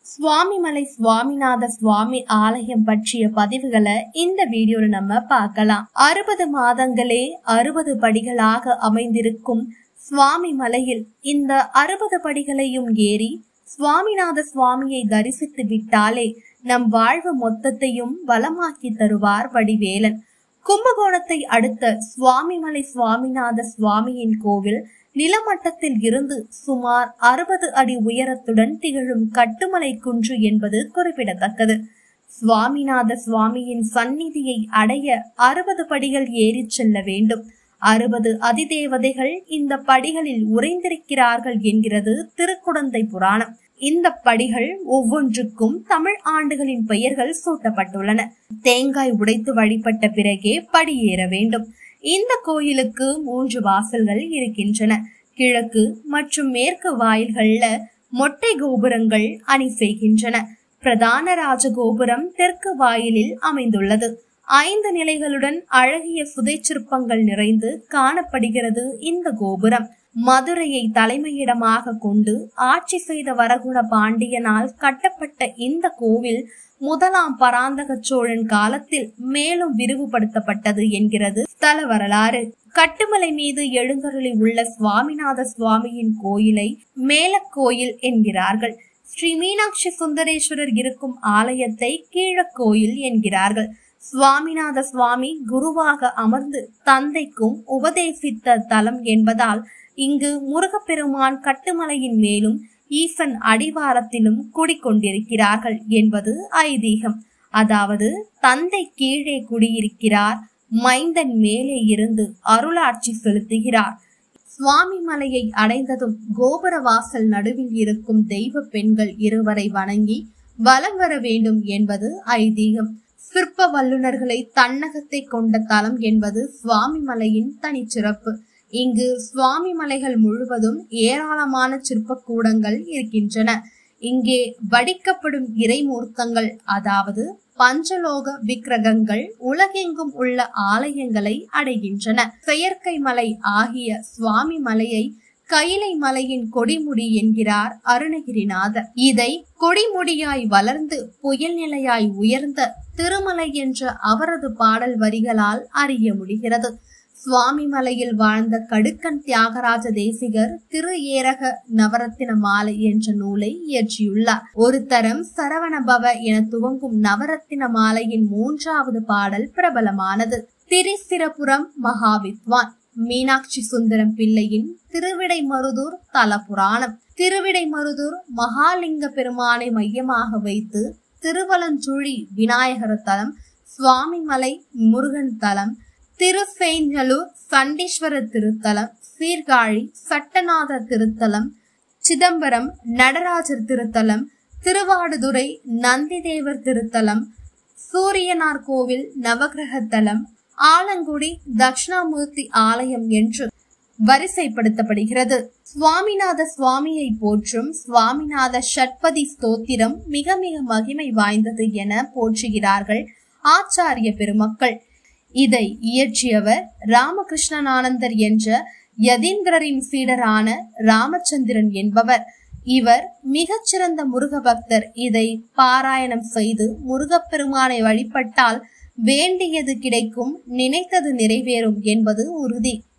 சுவாமிமலை சுவாமிநாத சுவாமி ஆலயம் பற்றிய பதிவுகளை இந்த வீடியோல நம்ம பார்க்கலாம். 60 மாதங்களே 60 படிகளாக அமைந்திருக்கும் சுவாமிமலையில் இந்த 60 படிகளையும் ஏறி சுவாமிநாத சுவாமியை தரிசித்து விட்டாலே நம் வாழ்வு மொத்தத்தையும் வளமாக்கி தருவார் வடிவேலன். கும்பகோணத்தை அடுத்த சுவாமிமலை சுவாமிநாத சுவாமியின் கோவில் நிலமட்டத்தில் இருந்து சுமார் 60 அடி உயரத்துடன் திகழும் கட்டுமலை குன்று என்பது குறிப்பிடத்தக்கது. சுவாமிநாத சுவாமியின் சந்நிதியை அடைய 60 படிகள் ஏறி செல்ல வேண்டும். 60 அதிதேவதைகள் இந்த படிகளில் உறைந்திருக்கிறார்கள் என்கிறது திருக்குடந்தை புராணம். இந்த படிகள் ஒவ்வொன்றுக்கும் தமிழ் ஆண்டுகளின் பெயர்கள் சூட்டப்பட்டுள்ளன. தேங்காய் உடைத்து வழிபட்ட பிறகே படி ஏற வேண்டும். இந்த கோயிலுக்கு 3 வாசல்கள் இருக்கின்றன. கிழக்கு மற்றும் மேற்கு வாயில்கள்ல மொட்டை கோபுரங்கள் அணி செய்கின்றன. பிரதான ராஜகோபுரம் தெற்கு வாயிலில் அமைந்துள்ளது. 5 நிலைகளுடன் அழகிய புதைச்சிற்பங்கள் நிறைந்து காணப்படுகிறது. இந்த கோபுரம் மதுரையை தலைமையிடமாக கொண்டு ஆட்சி செய்த வரகுண பாண்டியனால் கட்டப்பட்ட இந்த கோவில் 1ஆம் பராந்தக சோழன் காலத்தில் மேலும் விரிவுபடுத்தப்பட்டது என்கிறது ஸ்தல வரலாறு. கட்டுமலை மீது எழுந்தருளி உள்ள சுவாமிநாத சுவாமியின் கோயிலை மேலக்கோயில் என்கிறார்கள். ஸ்ரீ மீனாட்சி சுந்தரேஸ்வரர் இருக்கும் ஆலயத்தை கீழக்கோயில் என்கிறார்கள். சுவாமிநாத சுவாமி குருவாக அமர்ந்து தந்தைக்கும் உபதேசித்த தலம் என்பதால் இங்கு முருகப்பெருமான் கட்டுமலையின் மேலும் ஈசன் அடிவாரத்திலும் குடிக்கொண்டிருக்கிறார்கள் என்பது ஐதீகம். அதாவது தந்தை கீழே குடியிருக்கிறார், மைந்தன் மேலே இருந்து அருளாட்சி செலுத்துகிறார். சுவாமிமலையை அடைந்ததும் கோபுர வாசல் நடுவில் இருக்கும் தெய்வ பெண்கள் இருவரை வணங்கி வலம் வர வேண்டும் என்பது ஐதீகம். சிற்ப வல்லுநர்களை தன்னகத்தை கொண்ட தலம் என்பது சுவாமிமலையின் தனிச்சிறப்பு. இங்கு சுவாமிமலைகள் முழுவதும் ஏராளமான சிற்பக்கூடங்கள் இருக்கின்றன. இங்கே வடிக்கப்படும் இறைமூர்த்தங்கள், அதாவது பஞ்சலோக விக்கிரகங்கள் உலகெங்கும் உள்ள ஆலயங்களை அடைகின்றன. செயற்கை மலை ஆகிய சுவாமிமலையை கைலை மலையின் கொடிமுடி என்கிறார் அருணகிரிநாதர். இதை கொடிமுடியாய் வளர்ந்து புயல் நிலையாய் உயர்ந்த திருமலை என்ற அவரது பாடல் வரிகளால் அறிய முடிகிறது. சுவாமிமலையில் வாழ்ந்த கடுக்கன் தியாகராஜ தேசிகர் திரு ஏரக நவரத்தின மாலை என்ற நூலை இயற்றியுள்ளார். ஒரு தரம் சரவணபவ என துவங்கும் நவரத்தின மாலையின் 3வது பாடல் பிரபலமானது. திரிசிரபுரம் மகாவித்வான் மீனாட்சி சுந்தரம் பிள்ளையின் திருவிடைமருதூர் தல புராணம். திருவிடைமருதூர் மகாலிங்க பெருமானை மையமாக வைத்து திருவலஞ்சுழி விநாயகர் தலம், சுவாமிமலை முருகன் தலம், திருசெஞ்சலூர் சண்டீஸ்வர திருத்தலம், சீர்காழி சட்டநாத திருத்தலம், சிதம்பரம் நடராஜர் திருத்தலம், திருவாடுதுறை நந்திதேவர் திருத்தலம், சூரியனார் கோவில் நவகிரக தலம், ஆலங்குடி தட்சிணாமூர்த்தி ஆலயம் என்று வரிசைப்படுத்தப்படுகிறது. சுவாமிநாத சுவாமியை போற்றும் சுவாமிநாத ஷட்பதி ஸ்தோத்திரம் மிக மிக மகிமை வாய்ந்தது என போற்றுகிறார்கள் ஆச்சாரிய பெருமக்கள். இதை இயற்றியவர் ராமகிருஷ்ணானந்தர் என்ற யதீந்திரரின் சீடரான ராமச்சந்திரன் என்பவர். இவர் மிகச்சிறந்த முருக பக்தர். இதை பாராயணம் செய்து முருகப்பெருமானை வழிபட்டால் வேண்டியது கிடைக்கும், நினைத்தது நிறைவேறும் என்பது உறுதி.